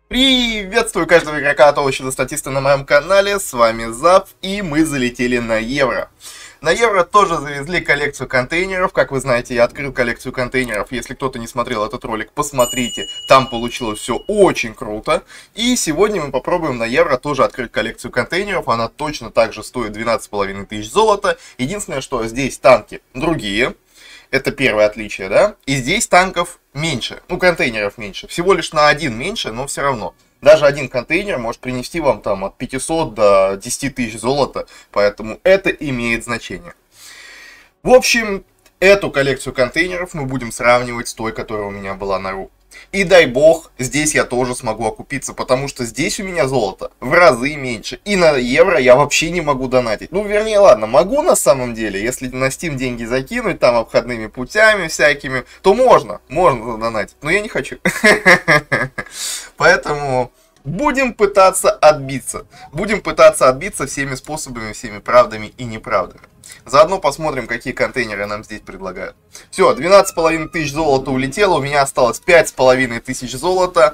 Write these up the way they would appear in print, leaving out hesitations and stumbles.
Приветствую каждого игрока от овоща до статиста на моем канале, с вами Зап, и мы залетели на Евро. На Евро тоже завезли коллекцию контейнеров, как вы знаете, я открыл коллекцию контейнеров, если кто-то не смотрел этот ролик, посмотрите, там получилось все очень круто. И сегодня мы попробуем на Евро тоже открыть коллекцию контейнеров, она точно так же стоит 12 500 золота, единственное, что здесь танки другие. Это первое отличие, да? И здесь танков меньше, ну контейнеров меньше. Всего лишь на один меньше, но все равно. Даже один контейнер может принести вам там от 500 до 10 тысяч золота, поэтому это имеет значение. В общем, эту коллекцию контейнеров мы будем сравнивать с той, которая у меня была на РУ. И дай бог, здесь я тоже смогу окупиться, потому что здесь у меня золото в разы меньше. И на евро я вообще не могу донатить. Ну, вернее, ладно, могу на самом деле. Если на Steam деньги закинуть, там, обходными путями всякими, то можно задонатить. Но я не хочу. Поэтому будем пытаться отбиться. Будем пытаться отбиться всеми способами, всеми правдами и неправдами. Заодно посмотрим, какие контейнеры нам здесь предлагают. Все, 12 500 золота улетело, у меня осталось 5500 золота.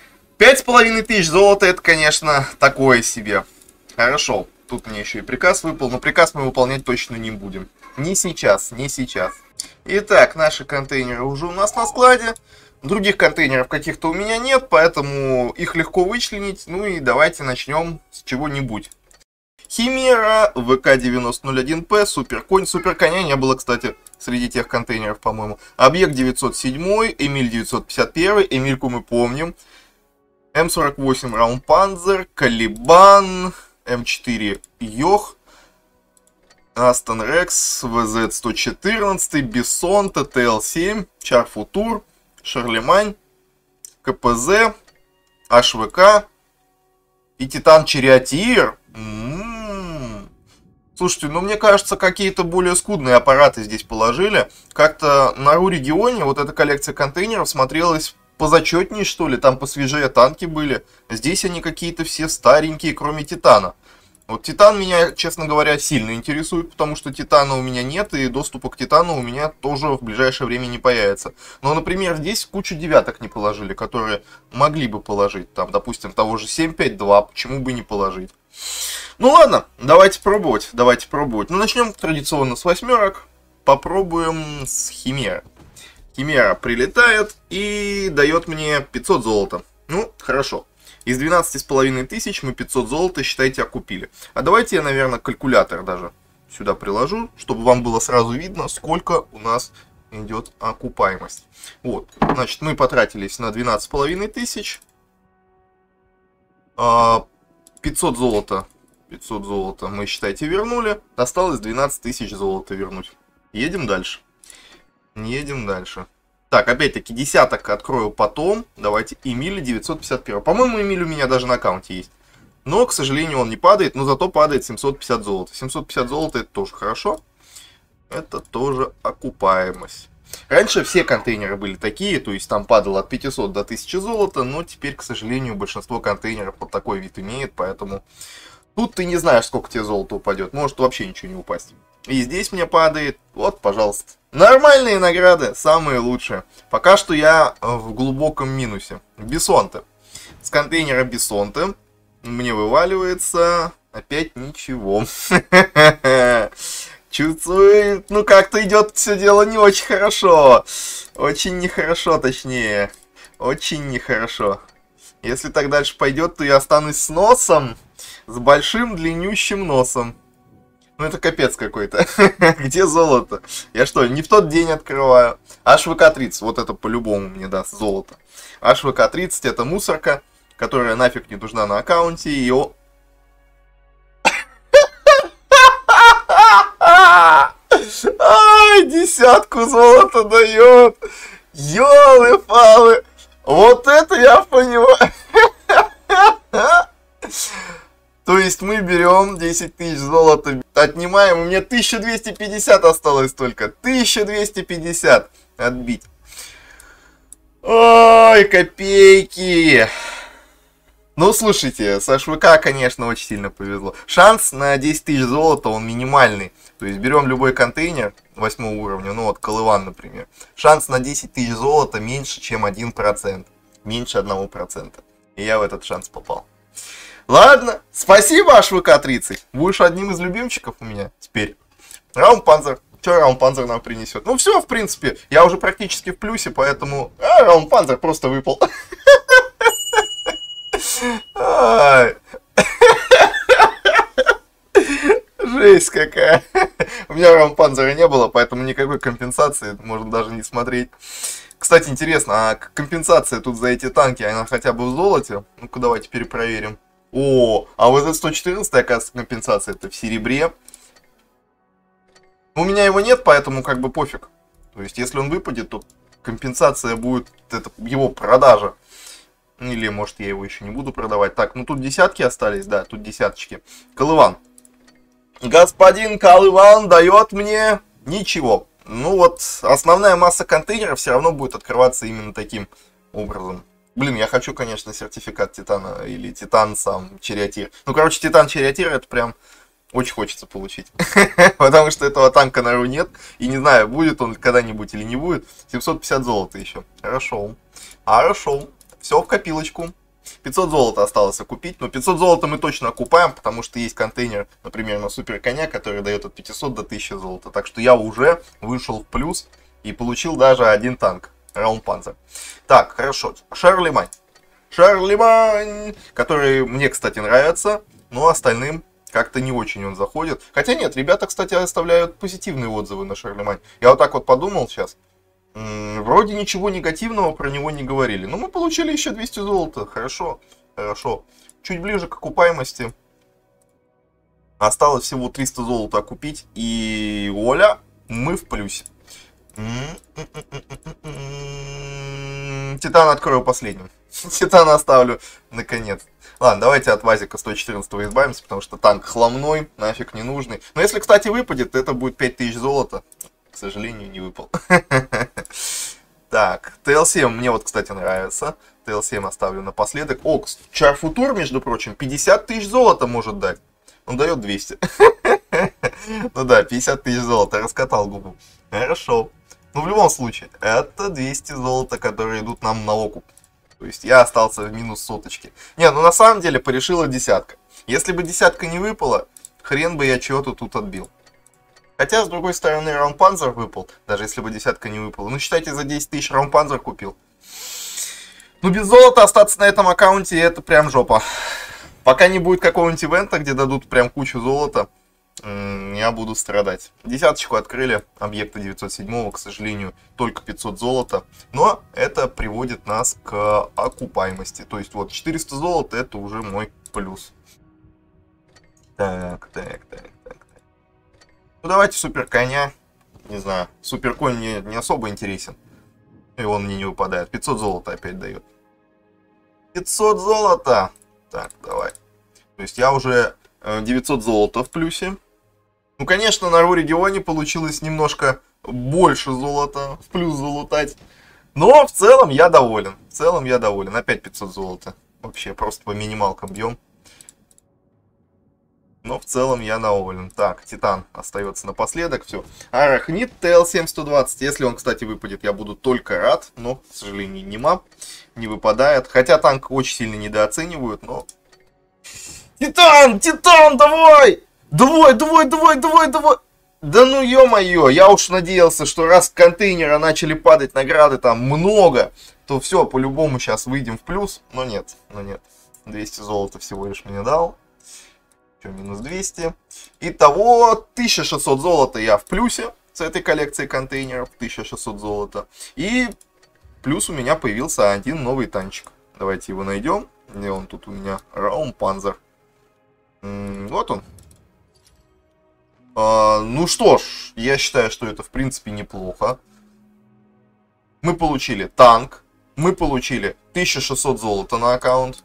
5500 золота, это, конечно, такое себе. Хорошо, тут мне еще и приказ выпал, но приказ мы выполнять точно не будем. Не сейчас, не сейчас. Итак, наши контейнеры уже у нас на складе. Других контейнеров каких-то у меня нет, поэтому их легко вычленить. Ну и давайте начнем с чего-нибудь. Химера, ВК-9001П, Суперконь. Суперконя не было, кстати, среди тех контейнеров, по-моему. Объект 907, Эмиль 951, Эмильку мы помним. М48 Раумпанзер, Калибан, М4 Йох, Астон Рекс, ВЗ-114, Бессон, ТТЛ-7, Чарфутур, Шарлемань, КПЗ, HВК и Титан Чериатир. Слушайте, ну мне кажется, какие-то более скудные аппараты здесь положили. Как-то на РУ регионе вот эта коллекция контейнеров смотрелась позачетнее, что ли. Там посвежее танки были. Здесь они какие-то все старенькие, кроме Титана. Вот Титан меня, честно говоря, сильно интересует, потому что Титана у меня нет, и доступа к Титану у меня тоже в ближайшее время не появится. Но, например, здесь кучу девяток не положили, которые могли бы положить. Там, допустим, того же 752, почему бы не положить. Ну ладно, давайте пробовать, давайте пробовать. Ну, начнем традиционно с восьмерок. Попробуем с Химеры. Химера прилетает и дает мне 500 золота. Ну, хорошо. Из 12 500 мы 500 золота, считайте, окупили. А давайте я, наверное, калькулятор даже сюда приложу, чтобы вам было сразу видно, сколько у нас идет окупаемость. Вот, значит, мы потратились на 12 500. 500 золота. 500 золота мы, считайте, вернули. Осталось 12 000 золота вернуть. Едем дальше. Едем дальше. Так, опять-таки, десяток открою потом. Давайте, Эмиль 951. По-моему, Эмиль у меня даже на аккаунте есть. Но, к сожалению, он не падает, но зато падает 750 золота. 750 золота это тоже хорошо. Это тоже окупаемость. Раньше все контейнеры были такие, то есть там падало от 500 до 1000 золота, но теперь, к сожалению, большинство контейнеров вот такой вид имеет, поэтому тут ты не знаешь, сколько тебе золота упадет, может вообще ничего не упасть. И здесь мне падает, вот, пожалуйста. Нормальные награды, самые лучшие. Пока что я в глубоком минусе. Бессонты. С контейнера Бессонты мне вываливается опять ничего. Чувствую, ну как-то идет все дело не очень хорошо. Очень нехорошо, точнее. Очень нехорошо. Если так дальше пойдет, то я останусь с носом. С большим длиннющим носом. Ну это капец какой-то. Где золото? Я что, не в тот день открываю? HVK-30, вот это по-любому мне даст золото. HVK-30 это мусорка, которая нафиг не нужна на аккаунте. Ее... Ай, десятку золота дает. Ёлы-палы. Вот это я понимаю. То есть мы берем 10 000 золота, отнимаем, у меня 1250 осталось только. 1250 отбить. Ой, копейки. Ну, слушайте, с HVK, конечно, очень сильно повезло. Шанс на 10 000 золота, он минимальный. То есть берем любой контейнер 8 уровня, ну вот Колыван, например. Шанс на 10 000 золота меньше, чем 1%. Меньше 1%. И я в этот шанс попал. Ладно, спасибо, HVK-30. Будешь одним из любимчиков у меня теперь. Раунпанзер. Что Раунпанзер нам принесет? Ну все, в принципе, я уже практически в плюсе, поэтому... Раунпанзер просто выпал. Жесть какая. У меня Раунпанзера не было, поэтому никакой компенсации можно даже не смотреть. Кстати, интересно, а компенсация тут за эти танки, она хотя бы в золоте? Ну-ка, давайте перепроверим. О, а вот это 114, оказывается, компенсация, это в серебре. У меня его нет, поэтому как бы пофиг. То есть, если он выпадет, то компенсация будет, это его продажа. Или, может, я его еще не буду продавать. Так, ну тут десятки остались, да, тут десяточки. Колыван. Господин Колыван дает мне ничего. Ну вот, основная масса контейнеров все равно будет открываться именно таким образом. Блин, я хочу, конечно, сертификат Титана или Титан сам Чериатир. Ну, короче, Титан Чериатир это прям очень хочется получить. Потому что этого танка, наверное, нет. И не знаю, будет он когда-нибудь или не будет. 750 золота еще. Хорошо. Хорошо. Все в копилочку. 500 золота осталось окупить. Но 500 золота мы точно окупаем, потому что есть контейнер, например, на супер коня, который дает от 500 до 1000 золота. Так что я уже вышел в плюс и получил даже один танк. Раунпанзер. Так, хорошо. Шарлемань. Шарлемань, который мне, кстати, нравится, но остальным как-то не очень он заходит. Хотя нет, ребята, кстати, оставляют позитивные отзывы на Шарлемань. Я вот так вот подумал сейчас. Вроде ничего негативного про него не говорили. Но мы получили еще 200 золота. Хорошо, хорошо. Чуть ближе к окупаемости. Осталось всего 300 золота окупить. И Оля, мы в плюсе. Титан открою последним. Титана оставлю наконец. Ладно, давайте от Вазика 114 избавимся, потому что танк хламной, нафиг не нужный. Но если, кстати, выпадет, это будет 5000 золота. К сожалению, не выпал. Так, ТЛ-7 мне вот, кстати, нравится. ТЛ-7 оставлю напоследок. О, Чарфутур, между прочим, 50 000 золота может дать. Он дает 200. Ну да, 50 000 золота. Раскатал губу. Хорошо. Ну, в любом случае, это 200 золота, которые идут нам на окуп. То есть я остался в минус соточки. Не, ну на самом деле порешила десятка. Если бы десятка не выпала, хрен бы я чего-то тут отбил. Хотя, с другой стороны, Раунпанзер выпал, даже если бы десятка не выпала. Ну, считайте, за 10 000 Раунпанзер купил. Ну, без золота остаться на этом аккаунте, это прям жопа. Пока не будет какого-нибудь ивента, где дадут прям кучу золота, я буду страдать. Десяточку открыли, объекта 907, к сожалению, только 500 золота. Но это приводит нас к окупаемости. То есть, вот, 400 золота, это уже мой плюс. Так. Ну, давайте супер коня. Не знаю, супер конь мне не особо интересен. И он мне не выпадает. 500 золота опять дает. 500 золота! Так, давай. То есть я уже 900 золота в плюсе. Ну, конечно, на Ру-регионе получилось немножко больше золота, в плюс залутать. Но в целом я доволен. В целом я доволен. Опять 500 золота. Вообще просто по минималкам бьем. Но в целом я доволен. Так, Титан остается напоследок. Все. Арахнит ТЛ-7-120. Если он, кстати, выпадет, я буду только рад. Но, к сожалению, не выпадает. Хотя танк очень сильно недооценивают, но... Титан! Титан, давай! Давай! Да ну ё-моё, я уж надеялся, что раз с контейнера начали падать награды там много, то все, по-любому сейчас выйдем в плюс. Но нет. 200 золота всего лишь мне дал. Минус 200. Итого 1600 золота я в плюсе с этой коллекцией контейнеров. 1600 золота. И плюс у меня появился один новый танчик. Давайте его найдем. Где он тут у меня? Раунпанзер. Вот он. Ну что ж, я считаю, что это в принципе неплохо. Мы получили танк. Мы получили 1600 золота на аккаунт.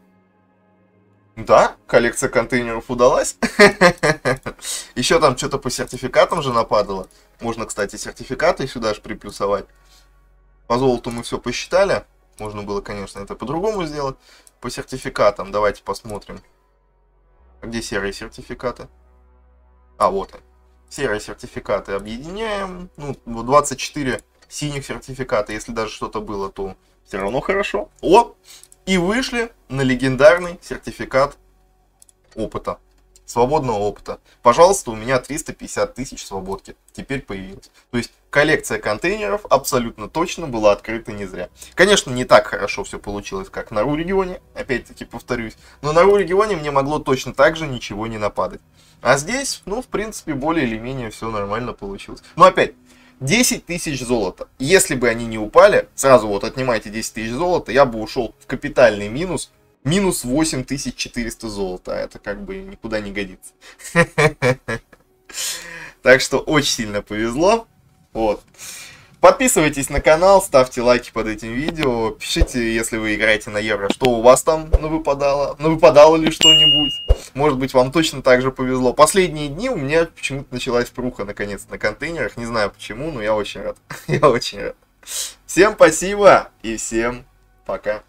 Да, коллекция контейнеров удалась. Еще там что-то по сертификатам же нападало. Можно, кстати, сертификаты сюда же приплюсовать. По золоту мы все посчитали. Можно было, конечно, это по-другому сделать. По сертификатам давайте посмотрим. Где серые сертификаты? А, вот они. Серые сертификаты объединяем. Ну, 24 синих сертификата. Если даже что-то было, то все равно хорошо. О! И вышли на легендарный сертификат опыта. Свободного опыта. Пожалуйста, у меня 350 тысяч свободки теперь появилось. То есть коллекция контейнеров абсолютно точно была открыта не зря. Конечно, не так хорошо все получилось, как на РУ-регионе, опять-таки повторюсь. Но на РУ-регионе мне могло точно так же ничего не нападать. А здесь, ну, в принципе, более или менее все нормально получилось. Но опять, 10 тысяч золота. Если бы они не упали, сразу вот отнимайте 10 тысяч золота, я бы ушел в капитальный минус. Минус 8400 золота. А это как бы никуда не годится. Так что очень сильно повезло. Вот. Подписывайтесь на канал, ставьте лайки под этим видео. Пишите, если вы играете на евро, что у вас там навыпадало. Навыпадало ли что-нибудь. Может быть, вам точно так же повезло. Последние дни у меня почему-то началась пруха наконец на контейнерах. Не знаю почему, но я очень рад. Я очень рад. Всем спасибо и всем пока.